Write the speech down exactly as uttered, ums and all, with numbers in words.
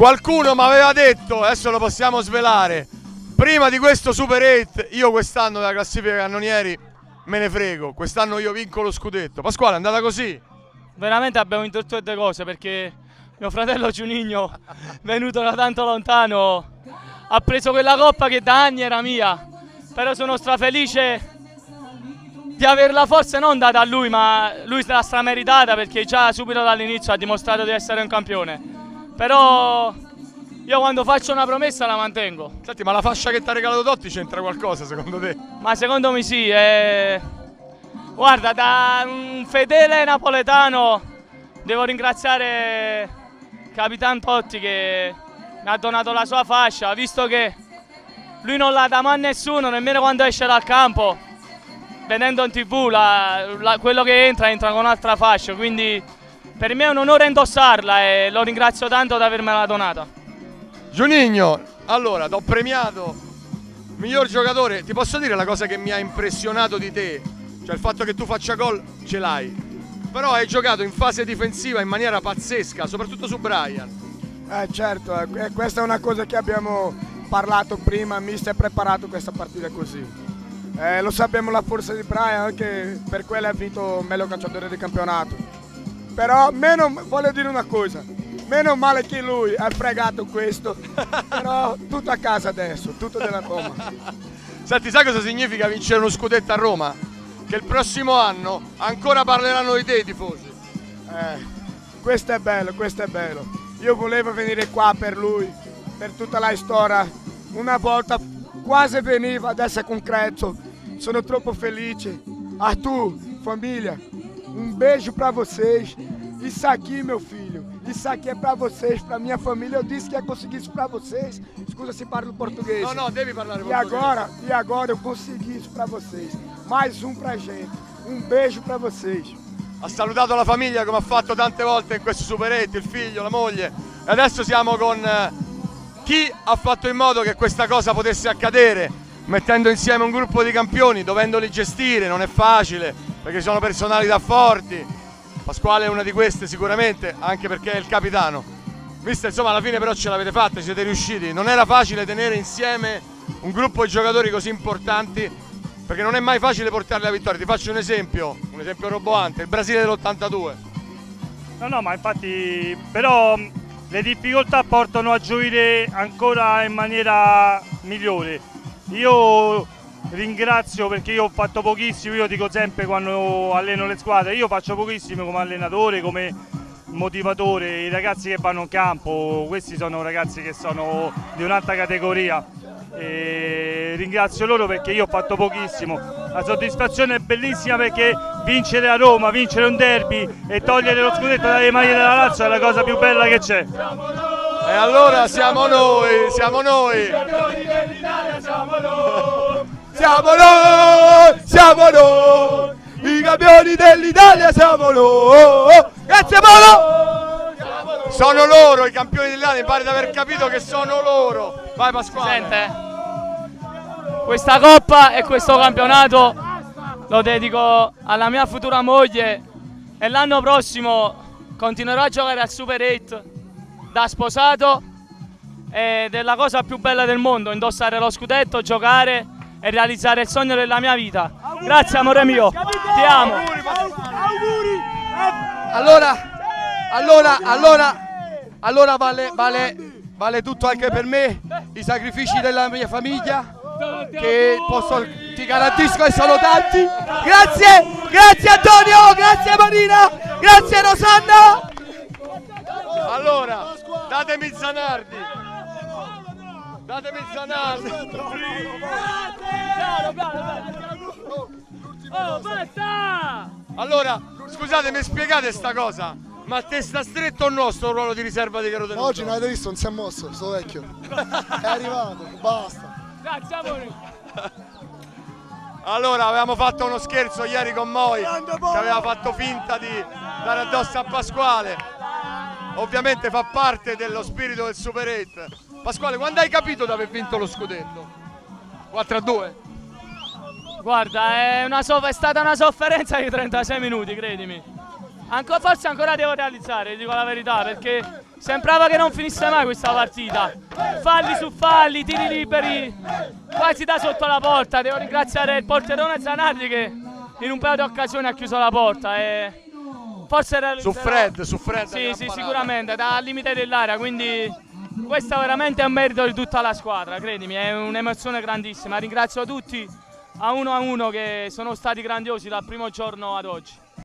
Qualcuno mi aveva detto, adesso lo possiamo svelare, prima di questo Super otto, io quest'anno della classifica cannonieri me ne frego, quest'anno io vinco lo scudetto. Pasquale, è andata così? Veramente abbiamo vinto tutte e due cose, perché mio fratello Giuninho, venuto da tanto lontano, ha preso quella coppa che da anni era mia, però sono strafelice di averla forse non data a lui, ma lui se l'ha strameritata, perché già subito dall'inizio ha dimostrato di essere un campione. Però io quando faccio una promessa la mantengo. Senti, ma la fascia che ti ha regalato Totti c'entra qualcosa secondo te? Ma secondo me sì, eh... guarda, da un fedele napoletano devo ringraziare Capitan Totti che mi ha donato la sua fascia, visto che lui non la dà mai a nessuno, nemmeno quando esce dal campo, vedendo in tv la, la, quello che entra entra con un'altra fascia, quindi per me è un onore indossarla e lo ringrazio tanto di avermela donata. Giuninho, allora, t'ho premiato miglior giocatore. Ti posso dire la cosa che mi ha impressionato di te? Cioè il fatto che tu faccia gol ce l'hai, però hai giocato in fase difensiva in maniera pazzesca, soprattutto su Brian. Eh certo, eh, questa è una cosa che abbiamo parlato prima, mister ha preparato questa partita così. Eh, lo sappiamo la forza di Brian, anche per quello ha vinto meglio calciatore del campionato. Però meno, voglio dire una cosa, meno male che lui ha fregato questo, però tutto a casa adesso, tutto della Roma. Senti, sai cosa significa vincere uno scudetto a Roma? Che il prossimo anno ancora parleranno di te i tifosi. Eh, questo è bello, questo è bello. Io volevo venire qua per lui, per tutta la storia. Una volta quasi veniva, adesso è concreto. Sono troppo felice. A tu, família, um beijo para vocês. Isso aqui, meu filho, isso aqui é para vocês, para minha família. Eu disse que ia conseguir isso para vocês. Scusa se parlo português. No, no, devi parlare E portoghese. agora, e agora eu consegui isso para vocês. Mais um pra gente. Um beijo para vocês. Ha salutato la famiglia come ha fatto tante volte in questo Super otto, il figlio, la moglie. E adesso siamo con eh, chi ha fatto in modo che questa cosa potesse accadere, mettendo insieme un gruppo di campioni, dovendoli gestire, non è facile, perché ci sono personalità forti. Pasquale è una di queste sicuramente, anche perché è il capitano. Mister, insomma, alla fine però ce l'avete fatta, siete riusciti. Non era facile tenere insieme un gruppo di giocatori così importanti, perché non è mai facile portarli alla vittoria. Ti faccio un esempio, un esempio roboante, il Brasile dell'ottantadue. No, no, ma infatti, però le difficoltà portano a gioire ancora in maniera migliore. Io ringrazio, perché io ho fatto pochissimo, io dico sempre quando alleno le squadre, io faccio pochissimo come allenatore, come motivatore. I ragazzi che vanno in campo, questi sono ragazzi che sono di un'altra categoria. E ringrazio loro perché io ho fatto pochissimo. La soddisfazione è bellissima, perché vincere a Roma, vincere un derby e togliere lo scudetto dalle mani della Lazio è la cosa più bella che c'è. E allora siamo noi, siamo noi. Siamo noi, siamo noi, i campioni dell'Italia siamo noi. Grazie Paolo! Sono loro i campioni dell'Italia, mi pare di aver capito che sono loro. Vai Pasquale. Sente, questa coppa e questo campionato lo dedico alla mia futura moglie e l'anno prossimo continuerò a giocare al Super otto da sposato, ed è la cosa più bella del mondo, indossare lo scudetto, giocare e realizzare il sogno della mia vita. Grazie amore mio, ti amo. Allora, allora, allora, allora vale, vale, vale tutto anche per me, i sacrifici della mia famiglia, che posso, ti garantisco che sono tanti. Grazie, grazie Antonio, grazie Marina, grazie Rosanna. Allora, datemi Zanardi. Datemi Zanardi. Oh, basta! Allora, scusate, mi spiegate sta cosa? Ma te sta stretto o no sto ruolo di riserva di Caro Tenuto? Oggi non avete visto, non si è mosso, sto vecchio. È arrivato, basta. Grazie amore! Allora, avevamo fatto uno scherzo ieri con Moi, che aveva fatto finta di dare addosso a Pasquale. Ovviamente fa parte dello spirito del Super otto. Pasquale, quando hai capito di aver vinto lo scudetto? quattro a due? Guarda, è, una so è stata una sofferenza di trentasei minuti, credimi. Anco forse ancora devo realizzare, dico la verità, perché sembrava che non finisse mai questa partita. Falli su falli, tiri liberi, quasi da sotto la porta. Devo ringraziare il porterone Zanardi che in un paio di occasioni ha chiuso la porta. E forse era su Fred, su Fred. Sì, sì, sicuramente, dal limite dell'area, quindi questo veramente è un merito di tutta la squadra, credimi, è un'emozione grandissima. Ringrazio tutti a uno a uno che sono stati grandiosi dal primo giorno ad oggi.